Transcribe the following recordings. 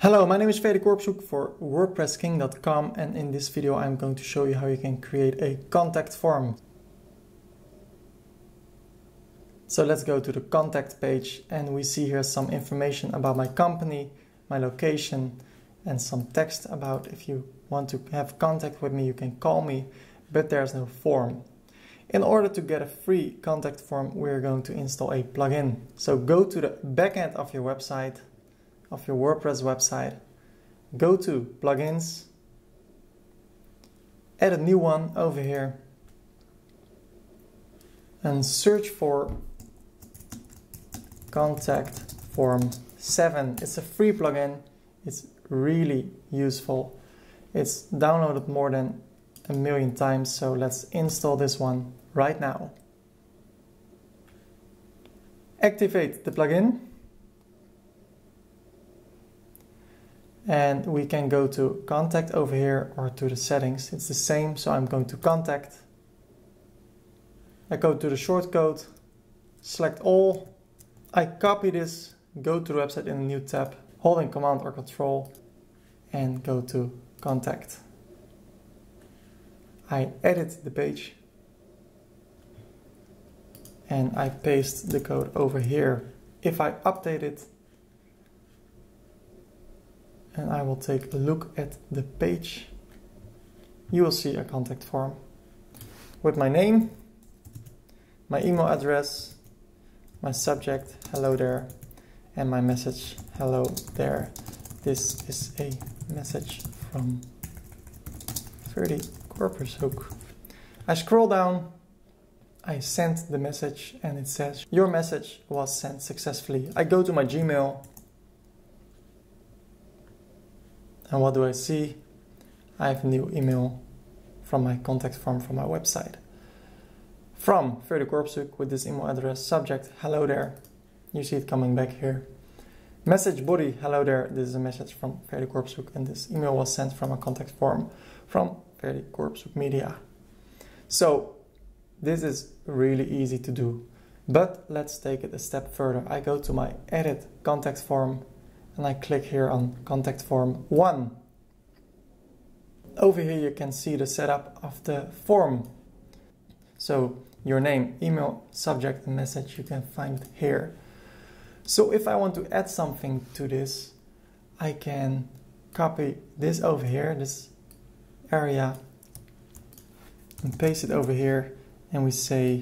Hello, my name is Ferdy Korpershoek for WordPressKing.com, and in this video I'm going to show you how you can create a contact form. So let's go to the contact page, and we see here some information about my company, my location, and some text about if you want to have contact with me, you can call me, but there's no form. In order to get a free contact form, we're going to install a plugin. So go to the backend of your website, of your WordPress website, go to plugins, add a new one over here, and search for Contact Form 7. It's a free plugin. It's really useful. It's downloaded more than 1 million times, so let's install this one right now. Activate the plugin, and we can go to Contact over here or to the settings. It's the same, so I'm going to Contact. I go to the shortcode, select all. I copy this, go to the website in a new tab, holding Command or Control, and go to Contact. I edit the page, and I paste the code over here. If I update it, and I will take a look at the page, you will see a contact form with my name, my email address, my subject, hello there, and my message, hello there. This is a message from Ferdy Korpershoek. I scroll down, I send the message, and it says your message was sent successfully. I go to my Gmail, and what do I see? I have a new email from my contact form from my website. From Ferdy Korpershoek with this email address, subject, hello there. You see it coming back here. Message body, hello there. This is a message from Ferdy Korpershoek, and this email was sent from a contact form from Ferdy Korpershoek Media. So this is really easy to do, but let's take it a step further. I go to my edit contact form, and I click here on Contact Form 1. Over here you can see the setup of the form. So your name, email, subject, and message, you can find it here. So if I want to add something to this, I can copy this over here, this area, and paste it over here, and we say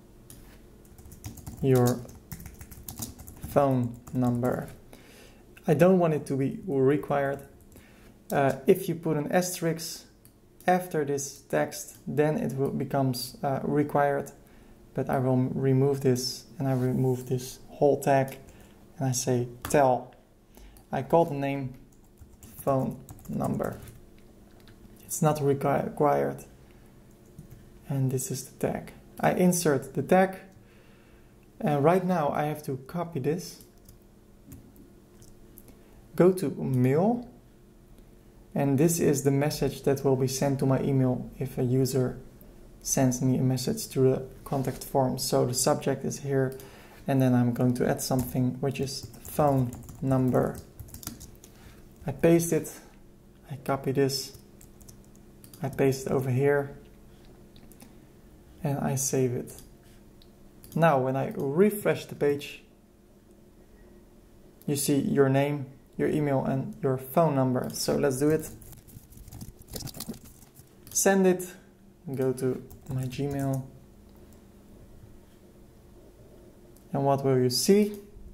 your phone number. I don't want it to be required. If you put an asterisk after this text, then it will becomes required. But I will remove this, and I remove this whole tag, and I say tell. I call the name phone number. It's not required. And this is the tag. I insert the tag, and right now I have to copy this. Go to mail, and this is the message that will be sent to my email if a user sends me a message through the contact form. So the subject is here, and then I'm going to add something which is phone number. I paste it, I copy this, I paste it over here, and I save it. Now when I refresh the page, you see your name, your email, and your phone number. So let's do it. Send it, go to my Gmail, and what will you see?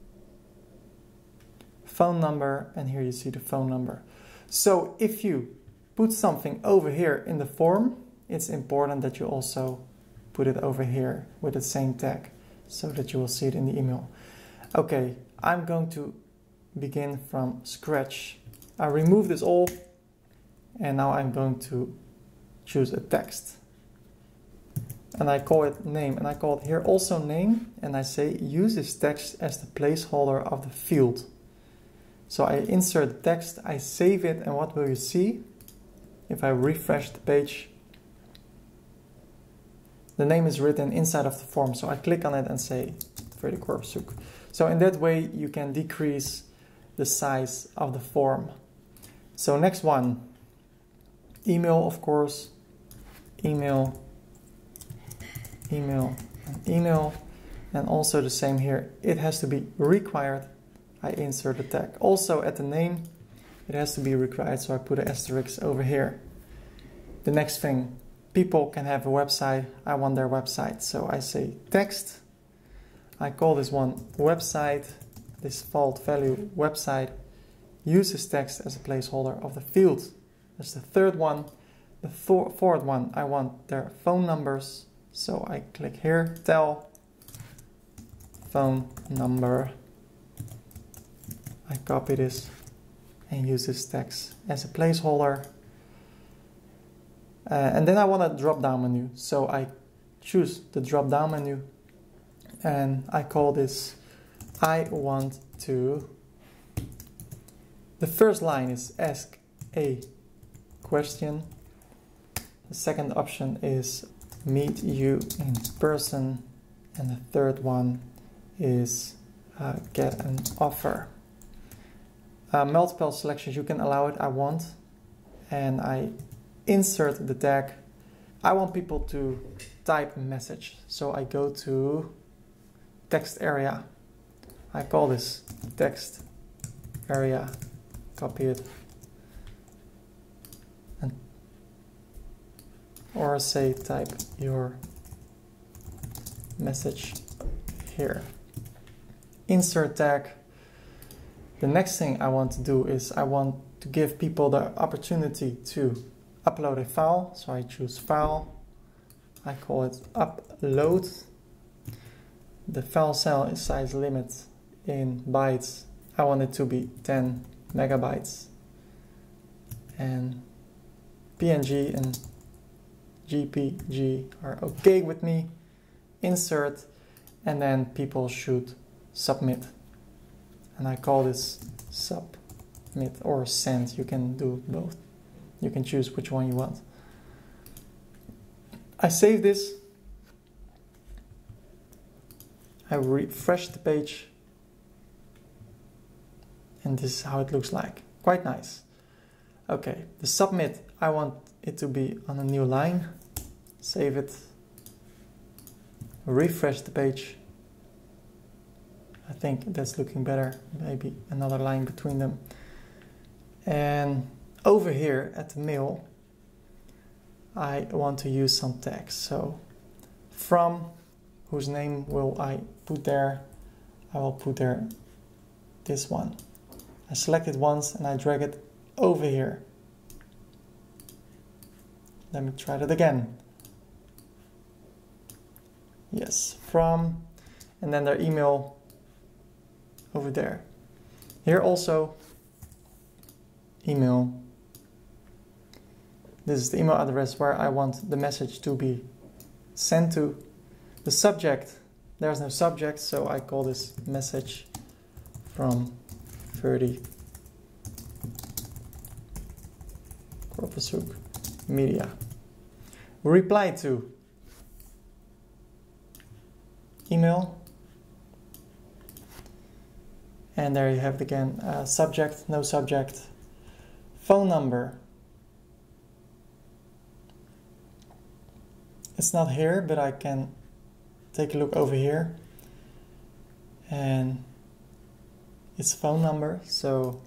Phone number, and here you see the phone number. So if you put something over here in the form, it's important that you also put it over here with the same tag, so that you will see it in the email. Okay, I'm going to begin from scratch. I remove this all, and now I'm going to choose a text, and I call it name, and I call it here also name, and I say use this text as the placeholder of the field. So I insert the text, I save it, and what will you see? If I refresh the page, the name is written inside of the form, so I click on it and say Ferdy Korpershoek. So in that way you can decrease the size of the form. So next one, email, of course, email, email, and email. And also the same here, it has to be required. I insert the tag. Also at the name, it has to be required, so I put an asterisk over here. The next thing, people can have a website. I want their website, so I say text. I call this one website, this default value website. Use this text as a placeholder of the field. That's the third one. The fourth one, I want their phone numbers. So I click here, tell, phone number. I copy this and use this text as a placeholder. And then I want a drop-down menu. So I choose the drop-down menu and I call this, I want to, the first line is ask a question. The second option is meet you in person. And the third one is get an offer. Multiple selections, you can allow it, I want. And I insert the tag. I want people to type a message. So I go to text area. I call this text area, copy it. Or say type your message here. Insert tag. The next thing I want to do is I want to give people the opportunity to upload a file. So I choose file. I call it upload. The file size limit in bytes, I want it to be 10 megabytes. And PNG and JPG are okay with me. Insert, and then people should submit. And I call this submit or send. You can do both. You can choose which one you want. I save this. I refresh the page. And this is how it looks like. Quite nice. Okay, the submit, I want it to be on a new line. Save it. Refresh the page. I think that's looking better. Maybe another line between them. And over here at the mail, I want to use some text. So from, whose name will I put there? I will put there this one. I select it once and I drag it over here. Let me try that again. Yes, from, and then their email over there. Here also, email. This is the email address where I want the message to be sent to. The subject, there's no subject, so I call this message from Ferdy, Korpershoek Media. Reply to email. And there you have it again. Subject, no subject. Phone number. It's not here, but I can take a look over here. And it's phone number, so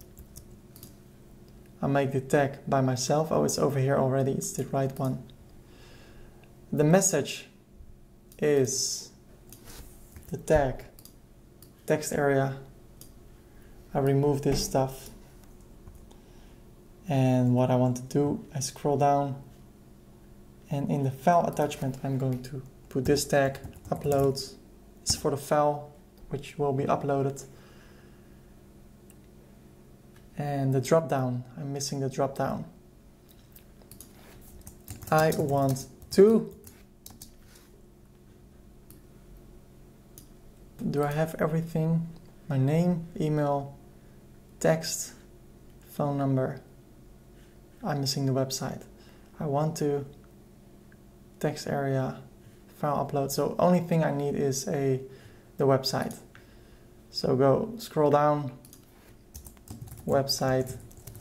I make the tag by myself. Oh, it's over here already. It's the right one. The message is the tag, text area. I remove this stuff. And what I want to do, I scroll down. And in the file attachment, I'm going to put this tag, upload. It's for the file, which will be uploaded. And the drop down, I'm missing the drop down. I want to. Do I have everything? My name, email, text, phone number. I'm missing the website. I want to. Text area, file upload. So only thing I need is the website. So go scroll down. website.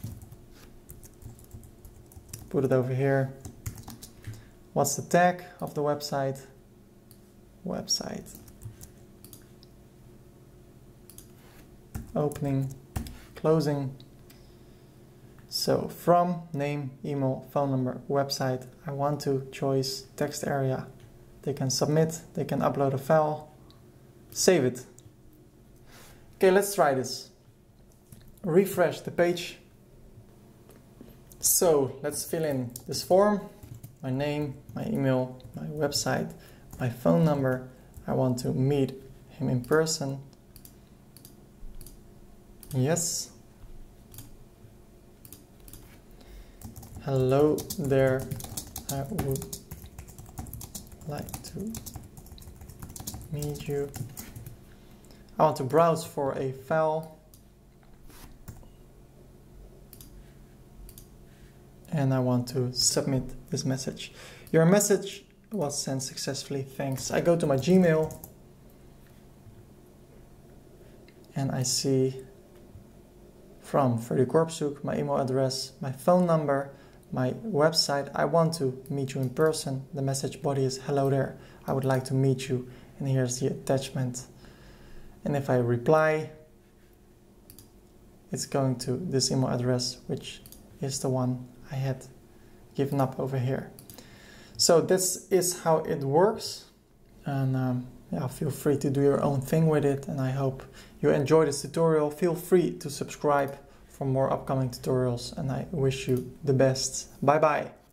Put it over here. What's the tag of the website? Website. Opening, closing. So from name, email, phone number, website, I want to choose text area. They can submit, they can upload a file, save it. Okay, let's try this. Refresh the page. So let's fill in this form. My name, my email, my website, my phone number. I want to meet him in person. Yes. Hello there. I would like to meet you. I want to browse for a file. And I want to submit this message. Your message was sent successfully, thanks. I go to my Gmail and I see from Ferdy Korpershoek, my email address, my phone number, my website. I want to meet you in person. The message body is hello there. I would like to meet you. And here's the attachment. And if I reply, it's going to this email address, which is the one I had given up over here. So this is how it works, and yeah, feel free to do your own thing with it, and I hope you enjoy this tutorial. Feel free to subscribe for more upcoming tutorials, and I wish you the best. Bye bye.